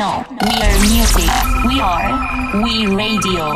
techno. We are music. We are We Radio.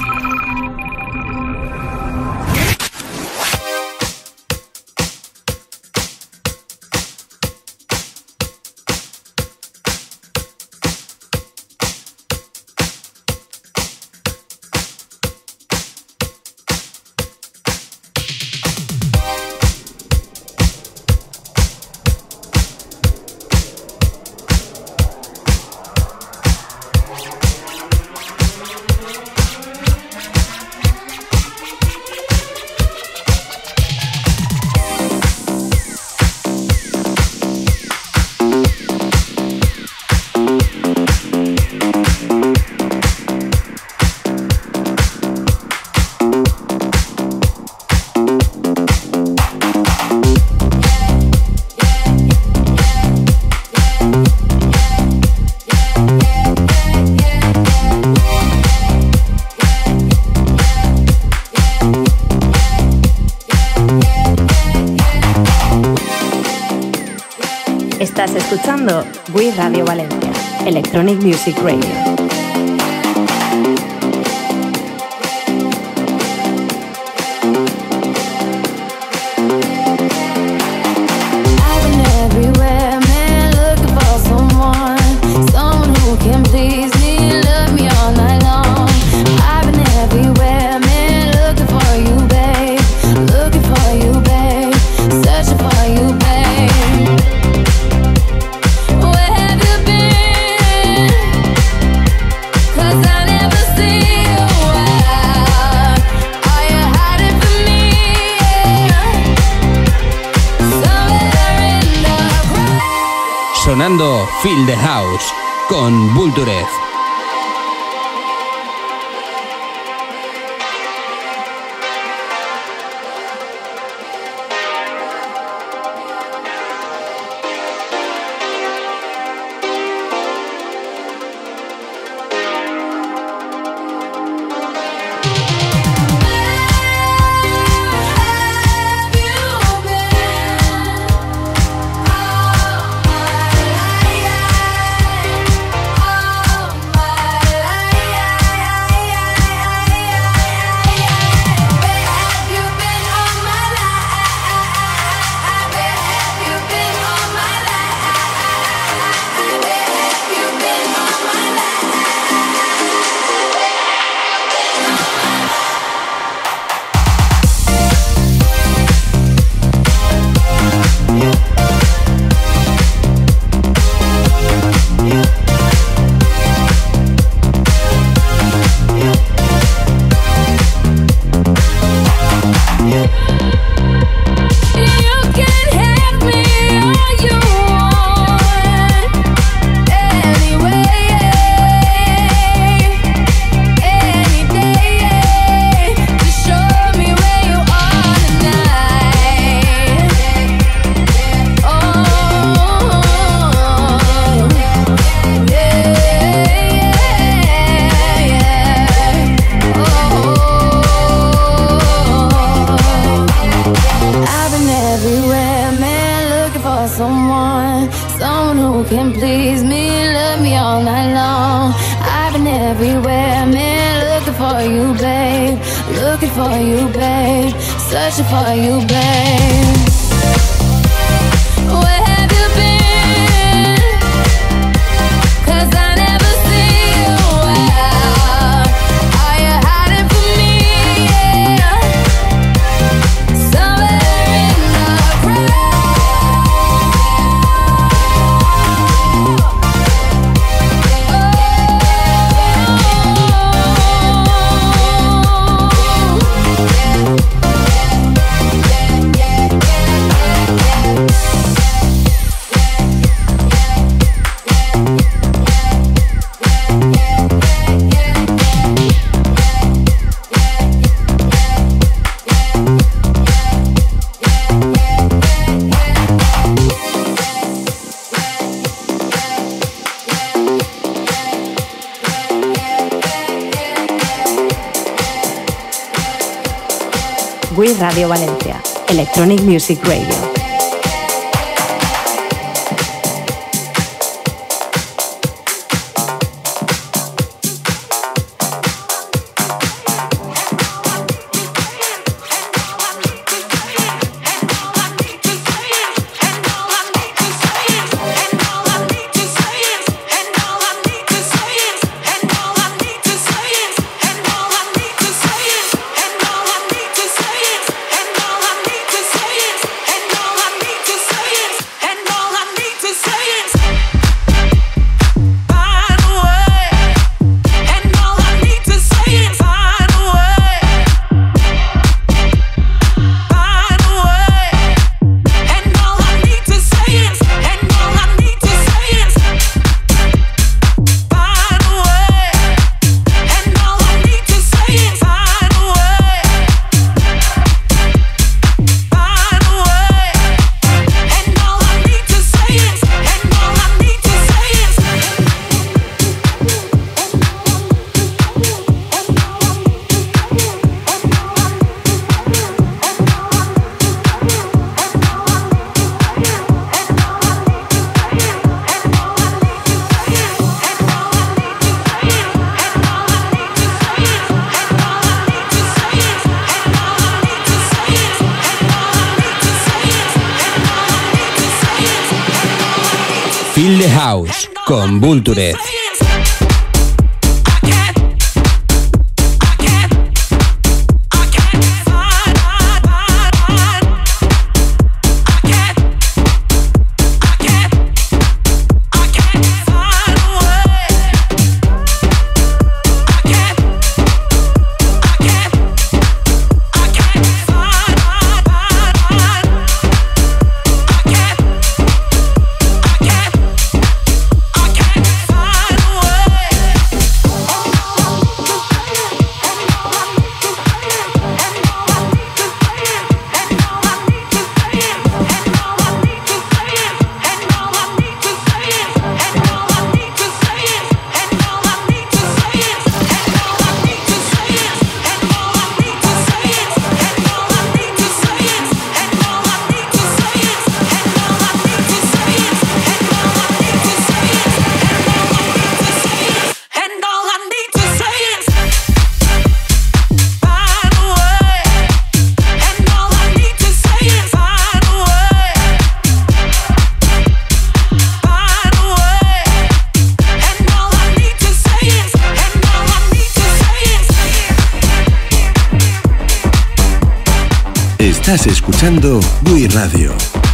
Estás escuchando We Radio Valencia, Electronic Music Radio. Sonando Feel the House con Vulturez. We Radio Valencia, Electronic Music Radio. Feel the House con Vulture. Estás escuchando WE Radio.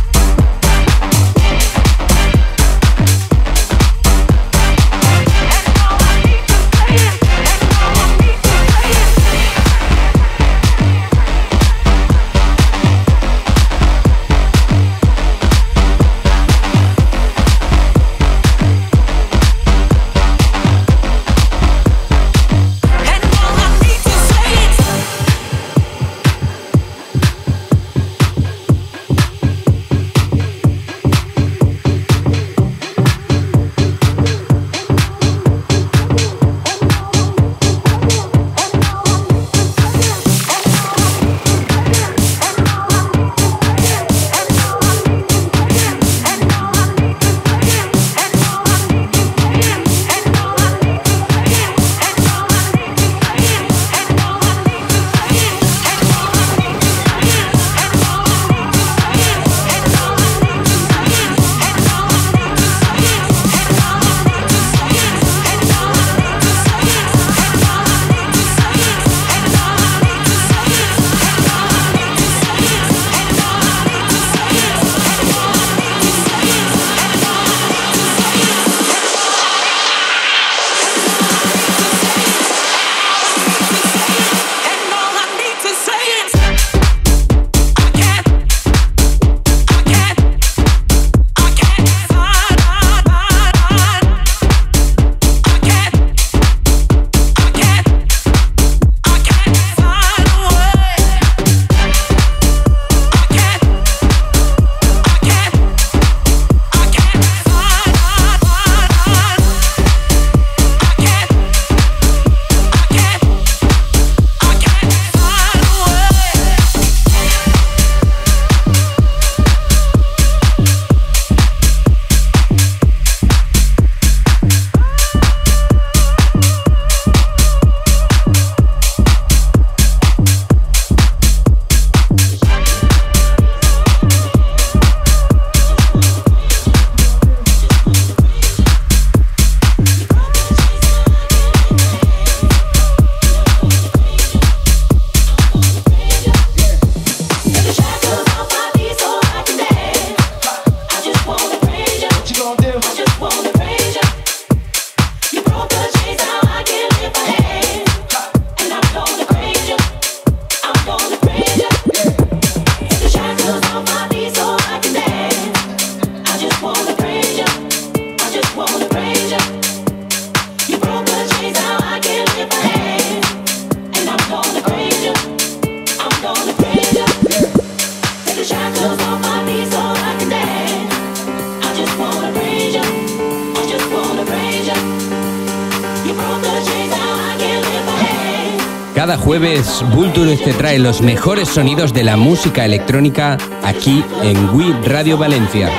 Cada jueves, Vulture te trae los mejores sonidos de la música electrónica aquí en WE Radio Valencia.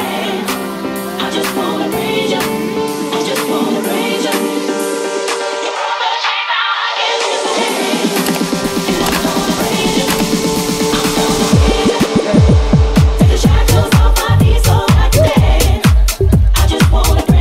Take the shackles off my feet so I can dance. I just wanna breathe.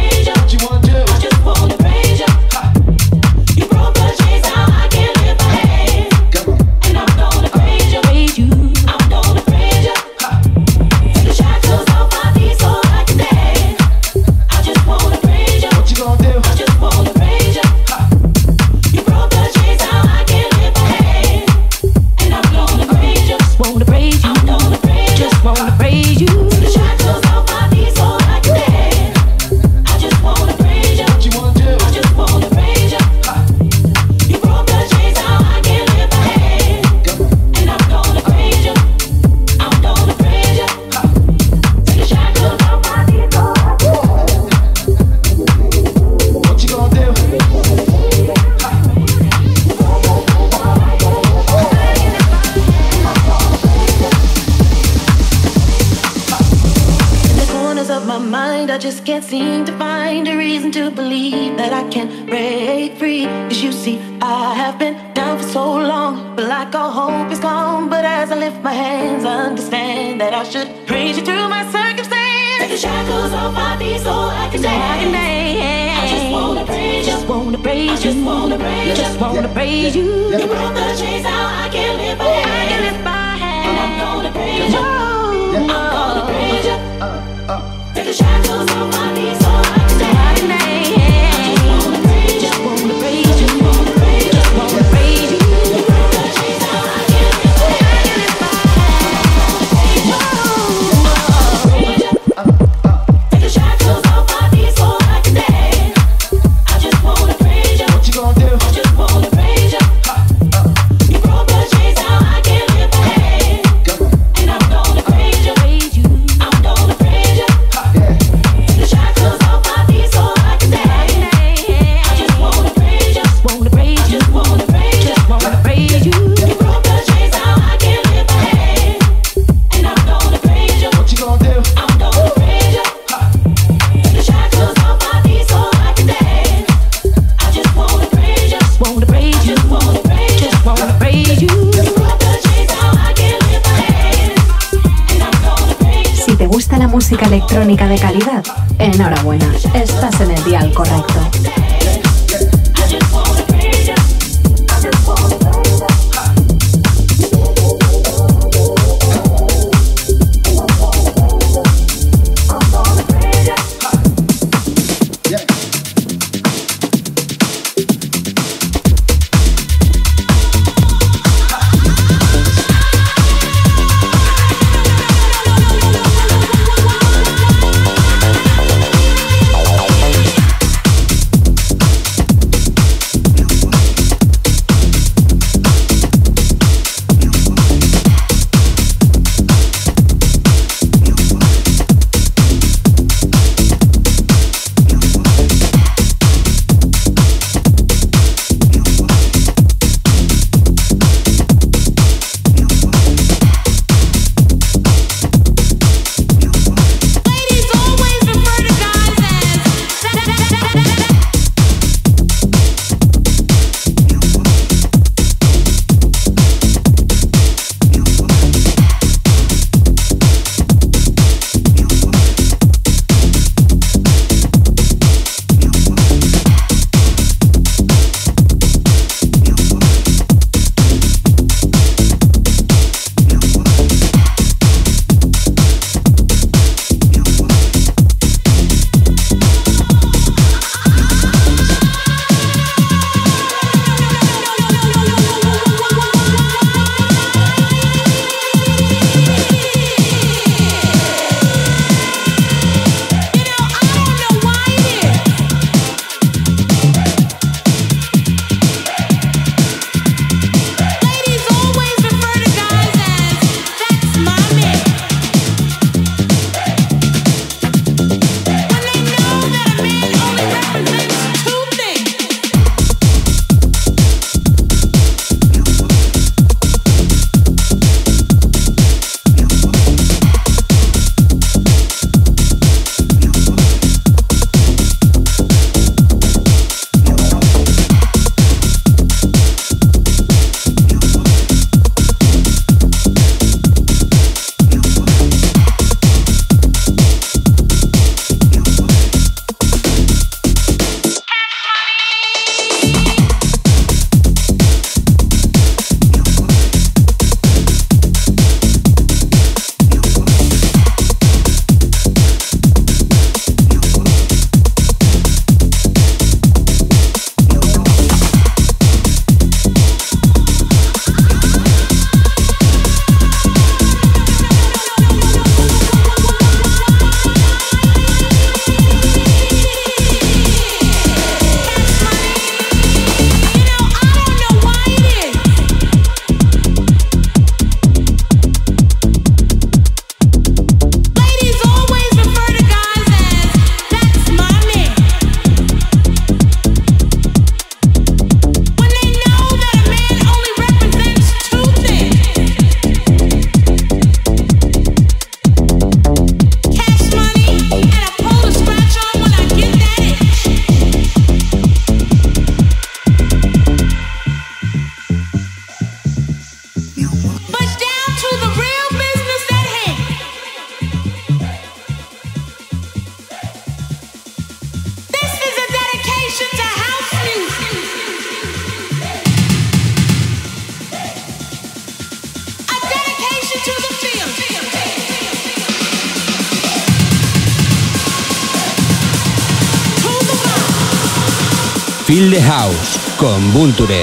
can't seem to find a reason to believe that I can break free. 'Cause you see, I have been down for so long, but like all hope is gone. But as I lift my hands, I understand that I should praise you through my circumstance. Take the shackles off my feet so I can dance. I just wanna praise you, just wanna praise you, just wanna praise you, just wanna praise you. You broke the chains out, I can lift my hands, I can lift my hands, and I'm gonna praise you. I'm gonna praise you. Take the shackles off my feet so I can dance. I just wanna praise you, just wanna praise you, just wanna praise you, just wanna praise you. You broke the chains out, I can lift my hands, I can lift my hands, I'm gonna praise you. Take the shackles off my feet so I can dance. I just wanna praise you. What you gonna do? I just wanna praise you. You broke the chains out, I can lift my hands, and I'm gonna praise you. I'm gonna praise you. The shackles off my feet so I can dance. I just wanna praise you, just wanna praise you, just wanna praise you, just wanna praise you. You broke the chains out, I can lift my hands, and I'm gonna praise you. What you gonna do? I'm gonna praise you. The shackles off my feet so I can dance. I just wanna praise you, just wanna praise you, just wanna praise you, just wanna praise you. You broke the chains out, I can lift my hands, and I'm gonna praise you. Si te gusta la música electrónica de calidad, enhorabuena, estás en el dial correcto. I just wanna praise you. I just wanna praise you. I'm gonna praise you. Feel the House con Vulture.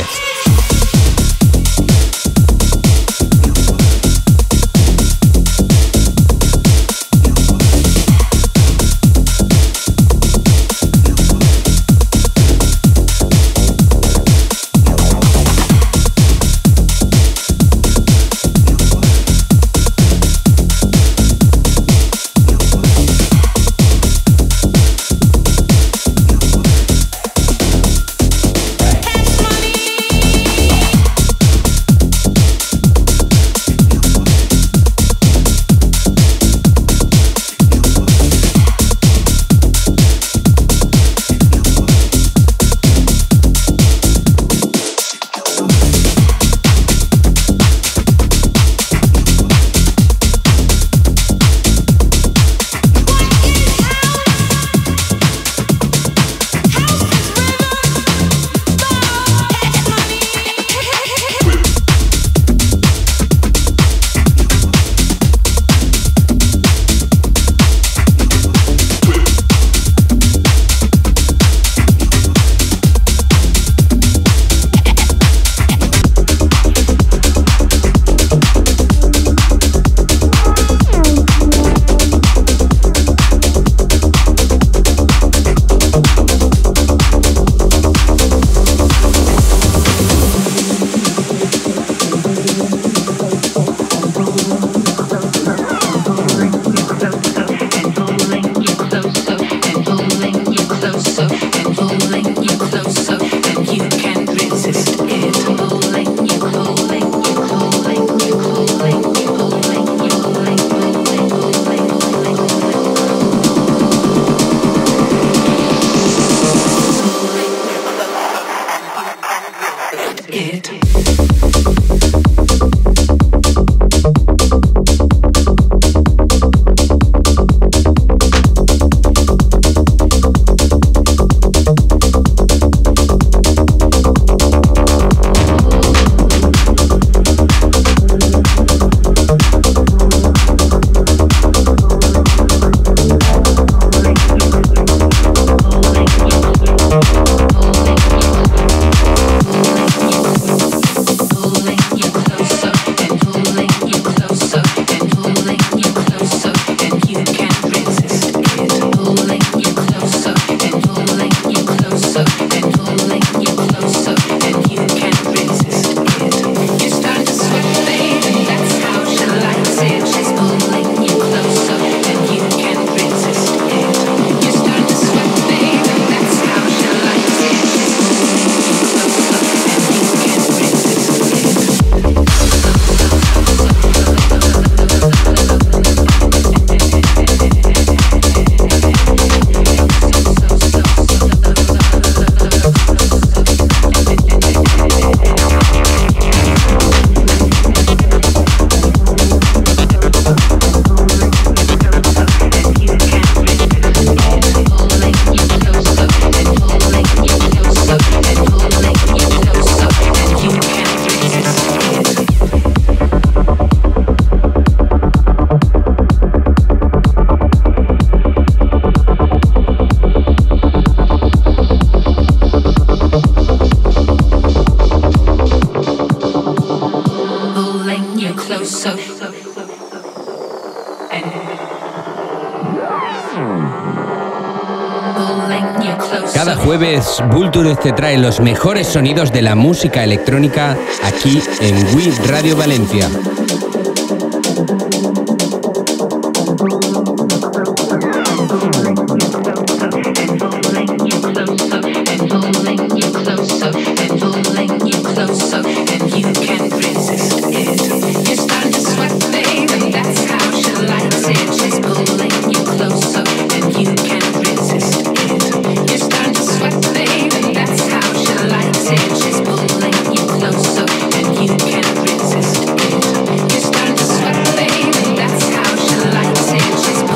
Cada jueves, Vulture te trae los mejores sonidos de la música electrónica aquí en WE Radio Valencia. She's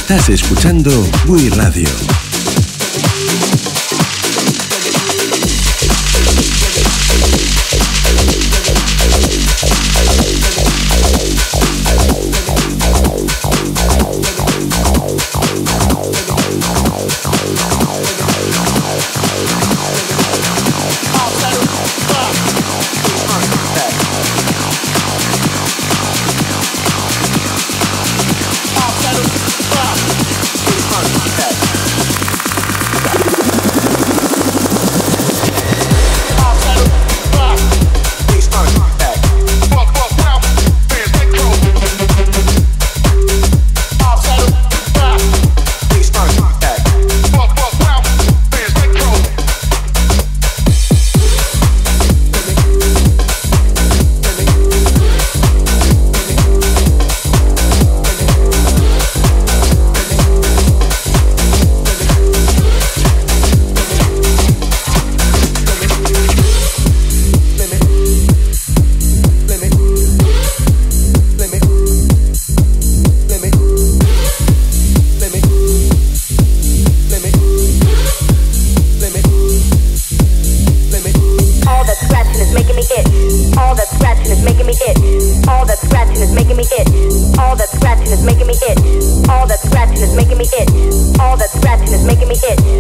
Estás escuchando WE Radio.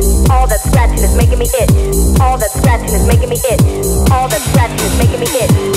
All that scratching is making me itch. All that scratching is making me itch.